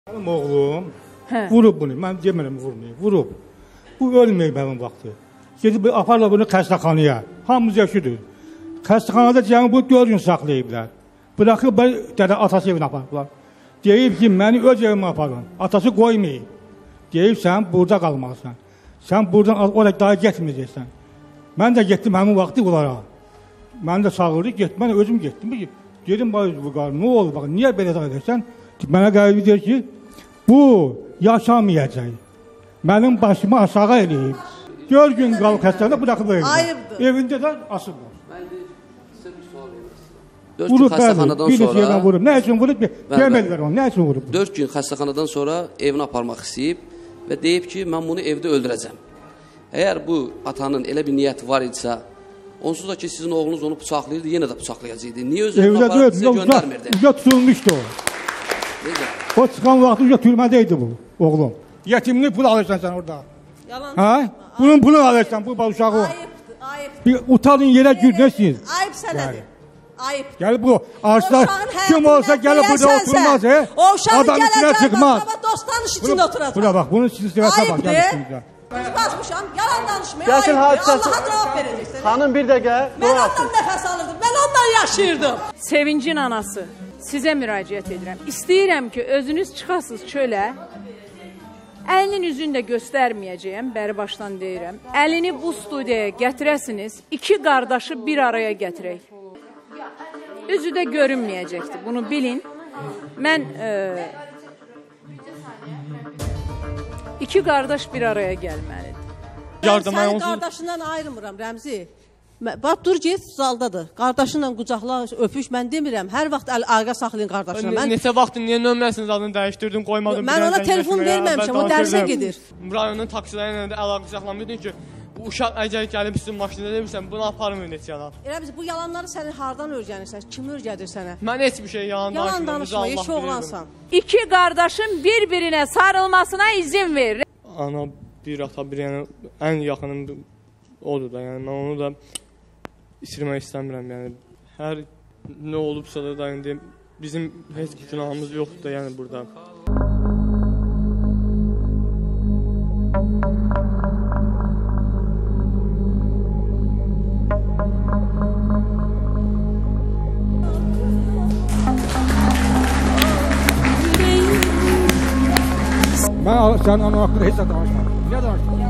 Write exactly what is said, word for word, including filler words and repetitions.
Benim oğlum vurub bunu, mən demirəm vurmayıb, vurub. Bu ölməyib həmin vaxtı. Gedib aparla bunu xəstəxanaya, hamımız yaşıdır. Xəstəxanada cəmi bu dörd gün saxlayıblar. Bıraxıb dədə atası evinə aparıblar. Deyib ki, məni öz evimə aparın, atası qoymayıb. Deyib, sən burada qalmalısan. Sən buradan oraya daha getməyəcəksən. Mən də getdim həmin vaxtı onlara. Mən də çağırdı, get, mən özüm getdim. Dedim, nə olur, bax, niyə belə də edirsən? Mənə qəlbi deyir ki, bu yaşamayacaq. Mənim başımı aşağı eləyib. Dörd gün qalıb xəstəxanada bıraxıb evində. Ayıbdır. Evində də asıblar. Mən də sizə bir sual verirəm. Dörd gün xəstəxanadan sonra... Vurub, nə üçün vurub? Demədilər onu, nə üçün vurub? Dörd gün xəstəxanadan sonra evinə aparmaq istəyib və deyib ki, mən bunu evdə öldürəcəm. Əgər bu atanın elə bir niyyəti var idisə, onsuz da ki, sizin oğlunuz onu bıçaqlayırdı, yenə də bıçaqlayacaqdı. Niyə özünü aparıb sizə göndərmirdi? Evdə tutulmuşdu o. Necə? O çıxan vaxtı ücə türmədəydi bu, oğlum. Yetimli pul alırsan sən orada. Yalan. Ha? Bunun pulu alırsan, bu uşağı. Ayıbdır, ayıbdır. Bir utanın yerə gülməsiniz. Ayıb sənədir. Ayıb. Gəl bu ağaçlar kim olsa gəlib burada oturmaz, he? O uşağın Adam içinə gələcək, çıxmaz. bak, dost tanış içində oturacaq. Buna bax, bunun silsilvəsə bax, gəl üstünüzdə. Biz basmışam, yalan danışmaya Gəlsin ayıbdır. hadisəsi. Allaha cavab verəcəksən. Xanım bir dəqiqə. Mən ondan nəfəs alırdım, mən ondan yaşayırdım. Sevincin anası, sizə müraciət edirəm. İstəyirəm ki, özünüz çıxasınız çölə. Əlinin üzünü də göstərməyəcəyəm, bəri başdan deyirəm. Əlini bu studiyaya gətirəsiniz, iki qardaşı bir araya gətirək. Özü də görünməyəcəkdir, bunu bilin. Mən e, iki qardaş bir araya gəlməlidir. Mən səni qardaşından ayrımıram, Rəmzi. Bax, dur, get, zaldadır. Qardaşınla qucaqla, öpüş, mən demirəm. Hər vaxt əl-aqa saxlayın qardaşına. Mən... Neçə vaxtın niyə nömrəsiniz adını dəyişdirdim, qoymadım. Mən ona telefon verməmişəm, o dərsə gedir. Rayonun taksilərlə də əlaqə saxlamışdın ki, bu uşaq əgər gəlib sizin maşında demirsən, bunu aparmır neçə yana. Elə biz bu yalanları səni hardan öyrənirsən, kim öyrədir sənə? Mən heç bir şey yalan danışmıram. Yalan danışma, heç oğlansan. İki qardaşın bir-birinə sarılmasına izin ver. Ana, bir ata, bir yəni, ən yaxınım odur da, yəni mən onu da itirmək istəmirəm, yəni hər nə olubsa da indi bizim heç bir günahımız yoxdur da, yəni burada. Mən sənin onun haqqında heç də danışmadım. Niyə danışmadım?